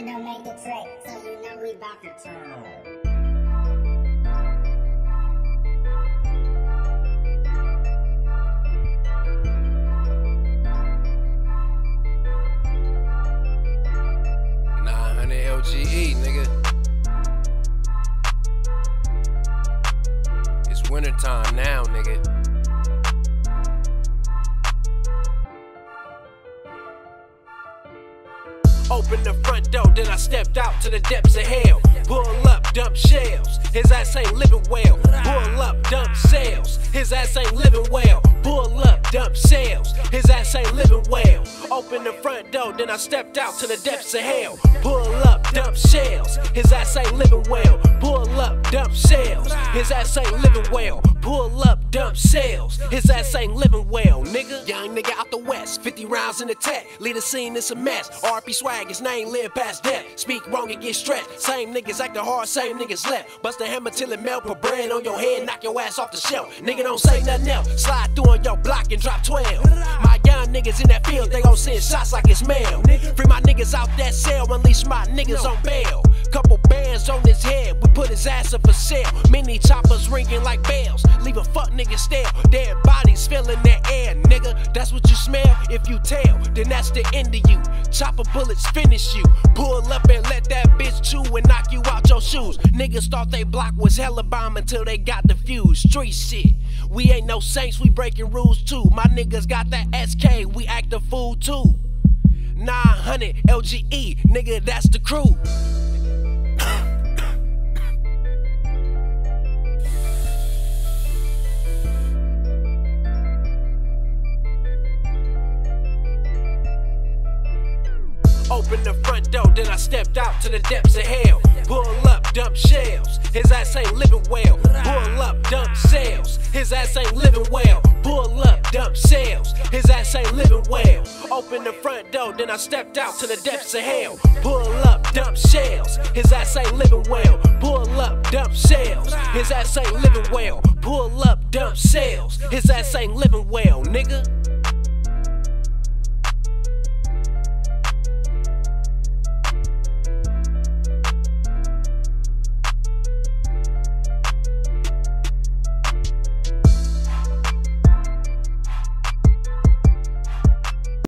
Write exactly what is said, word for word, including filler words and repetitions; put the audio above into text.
Nintendo made the trick, so you know we bout to turn. nine hundred L G E, nigga. It's wintertime now, nigga. Opened the front door, then I stepped out to the depths of hell. Pull up, dump shells. His ass ain't living well. Pull up, dump sales. His ass ain't living well. Pull up, dump sales. His ass ain't living well. Open the front door, then I stepped out to the depths of hell. Pull up, dump shells. His ass ain't living well. Pull up, dump sales. His ass ain't living well. Pull up, dump sales. His ass ain't living well, nigga. Young nigga out the west, fifty rounds in the tech. Lead a scene, it's a mess. R P swag, his name live past death. Speak wrong and get stretched. Same niggas acting hard, same niggas left. Bust a hammer till it melt, put bread on your head, knock your ass off the shelf. Nigga don't say nothing else. Slide through on your block and drop twelve. My young niggas in that field, they gon' send shots like it's mail. Free my niggas out that cell, unleash my niggas on bail. Couple bands on his head, we put his ass up for sale. Mini choppers ringing like bells, leave a fuck nigga stale. Dead bodies filling that air, nigga. That's what you smell. If you tell, then that's the end of you. Chopper bullets finish you. Pull up and let that bitch chew and knock you out your shoes. Niggas thought they block was hella bomb until they got the fuse. Street shit. We ain't no saints, we breaking rules too. My niggas got that S K, we act a fool too. nine hundred L G E, nigga, that's the crew. Open the front door, then I stepped out to the depths of hell. Pull up, dump shells. His ass ain't living well. Pull up, dump sales. His ass ain't living well. Pull up, dump sales. His ass ain't living well. Open the front door, then I stepped out to the depths of hell. Pull up, dump shells. His ass ain't living well. Pull up, dump sales. His ass ain't living well. Pull up, dump sales. His ass ain't living well, nigga.